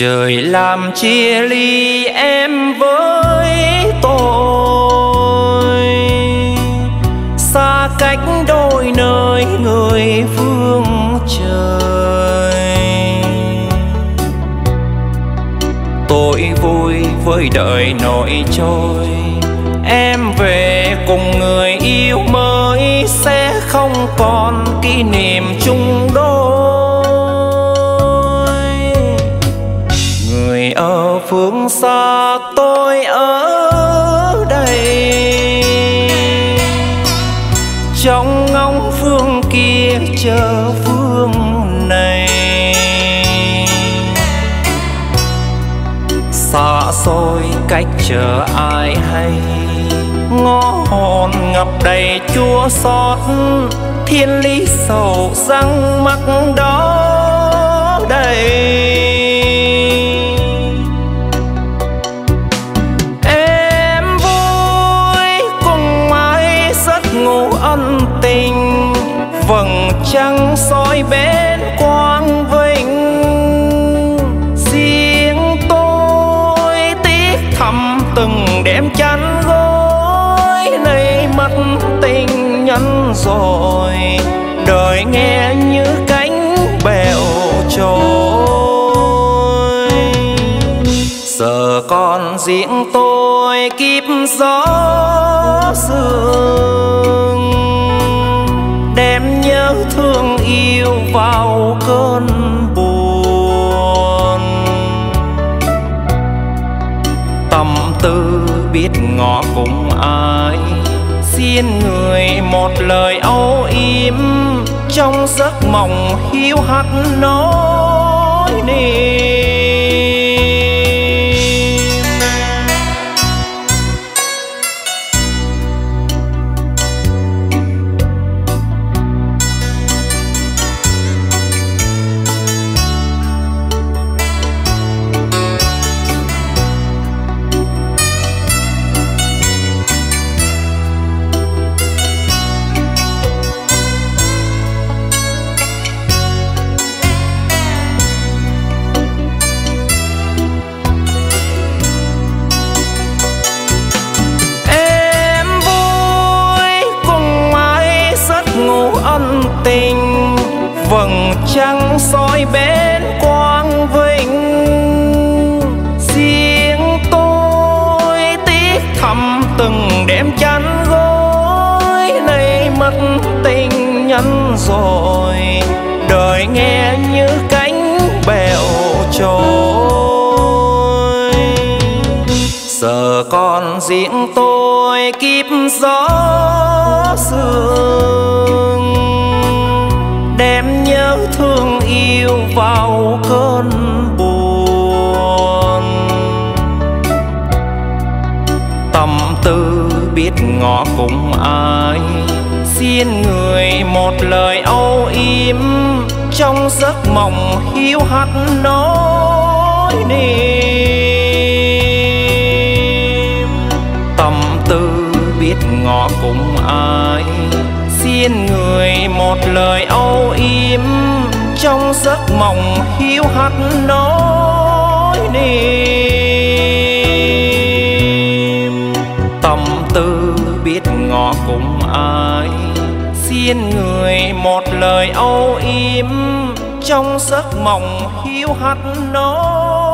Trời làm chia ly em với tôi, xa cách đôi nơi người phương trời. Tôi vui với đời nổi trôi, em về cùng người yêu mới sẽ không còn kỷ niệm chung đôi. Người ở phương xa, tôi ở đây, trong ngóng phương kia chờ phương này. Xa xôi cách chờ ai hay, ngõ hồn ngập đầy chua xót, thiên lý sầu răng mắc đó đây. Em vui cùng ai giấc ngủ ân tình, vầng trăng soi bên quang vinh. Riêng tôi tiếc thầm từng đêm chăn gối, nay mất tình nhân rồi, đời nghe như cánh bèo trôi. Giờ còn riêng tôi kiếp gió sương, đem nhớ thương yêu vào cơn buồn. Tâm tư biết ngỏ cùng ai, xin người một lời âu yếm, trong giấc mộng hiu hắt nỗi niềm. Tình vầng trăng soi bên quang vinh. Riêng tôi tiếc thầm từng đêm chăn gối, nay mất tình nhân rồi, đời nghe như cánh bèo trôi. Giờ còn riêng tôi kiếp gió sương, đem nhớ thương yêu vào cơn buồn. Tâm tư biết ngỏ cùng ai, xin người một lời âu yếm, trong giấc mộng hiu hắt nỗi niềm. Tâm tư biết ngỏ cùng ai, xin người một lời âu yếm, trong giấc mộng hiu hắt nỗi niềm. Tâm tư biết ngỏ cùng ai, xin người một lời âu yếm, trong giấc mộng hiu hắt nỗi